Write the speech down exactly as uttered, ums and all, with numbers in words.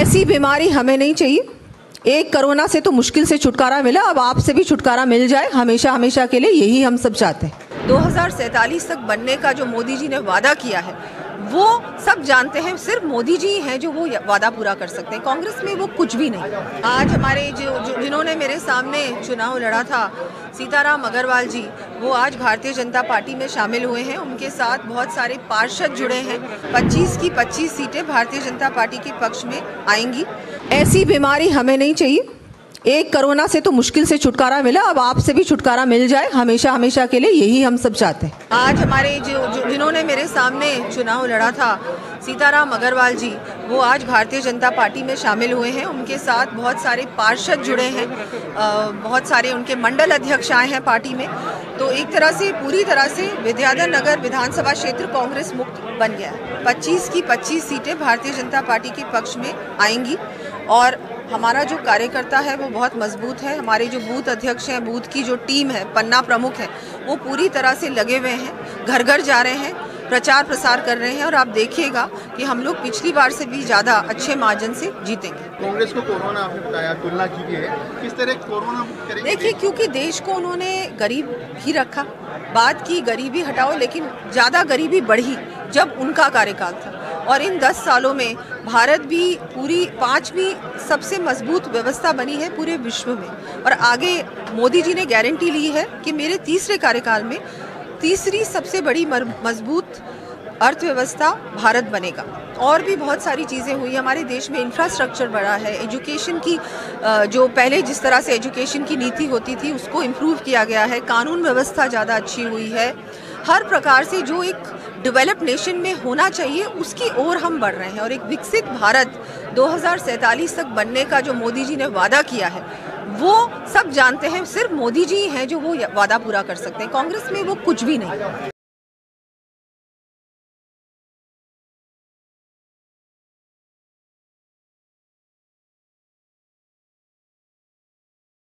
ऐसी बीमारी हमें नहीं चाहिए। एक कोरोना से तो मुश्किल से छुटकारा मिला, अब आपसे भी छुटकारा मिल जाए हमेशा हमेशा के लिए, यही हम सब चाहते हैं। दो हज़ार सैंतालीस तक बनने का जो मोदी जी ने वादा किया है वो सब जानते हैं, सिर्फ मोदी जी हैं जो वो वादा पूरा कर सकते हैं। कांग्रेस में वो कुछ भी नहीं। आज हमारे जो, जो जिन्होंने मेरे सामने चुनाव लड़ा था, सीताराम अग्रवाल जी, वो आज भारतीय जनता पार्टी में शामिल हुए हैं। उनके साथ बहुत सारे पार्षद जुड़े हैं। पच्चीस की पच्चीस सीटें भारतीय जनता पार्टी के पक्ष में आएंगी। ऐसी बीमारी हमें नहीं चाहिए। एक कोरोना से तो मुश्किल से छुटकारा मिला, अब आपसे भी छुटकारा मिल जाए हमेशा हमेशा के लिए, यही हम सब चाहते हैं। आज हमारे जो, जो जिन्होंने मेरे सामने चुनाव लड़ा था, सीताराम अग्रवाल जी, वो आज भारतीय जनता पार्टी में शामिल हुए हैं। उनके साथ बहुत सारे पार्षद जुड़े हैं, बहुत सारे उनके मंडल अध्यक्ष आए हैं पार्टी में। तो एक तरह से पूरी तरह से विद्याधर नगर विधानसभा क्षेत्र कांग्रेस मुक्त बन गया है। पच्चीस की पच्चीस सीटें भारतीय जनता पार्टी के पक्ष में आएंगी और हमारा जो कार्यकर्ता है वो बहुत मजबूत है। हमारे जो बूथ अध्यक्ष हैं, बूथ की जो टीम है, पन्ना प्रमुख है, वो पूरी तरह से लगे हुए हैं, घर घर जा रहे हैं, प्रचार प्रसार कर रहे हैं और आप देखिएगा कि हम लोग पिछली बार से भी ज़्यादा अच्छे मार्जिन से जीतेंगे। कांग्रेस को कोरोना आपने बताया, तुलना की है, किस तरह कोरोना करेंगे? देखिए, क्योंकि देश को उन्होंने गरीब ही रखा, बात की गरीबी हटाओ, लेकिन ज़्यादा गरीबी बढ़ी जब उनका कार्यकाल था। और इन दस सालों में भारत भी पूरी पांचवी सबसे मजबूत व्यवस्था बनी है पूरे विश्व में। और आगे मोदी जी ने गारंटी ली है कि मेरे तीसरे कार्यकाल में तीसरी सबसे बड़ी मजबूत अर्थव्यवस्था भारत बनेगा। और भी बहुत सारी चीज़ें हुई हमारे देश में, इंफ्रास्ट्रक्चर बढ़ा है, एजुकेशन की जो पहले जिस तरह से एजुकेशन की नीति होती थी उसको इम्प्रूव किया गया है, कानून व्यवस्था ज़्यादा अच्छी हुई है। हर प्रकार से जो एक डेवलप नेशन में होना चाहिए उसकी ओर हम बढ़ रहे हैं। और एक विकसित भारत दो हज़ार सैंतालीस तक बनने का जो मोदी जी ने वादा किया है वो सब जानते हैं, सिर्फ मोदी जी हैं जो वो वादा पूरा कर सकते हैं। कांग्रेस में वो कुछ भी नहीं।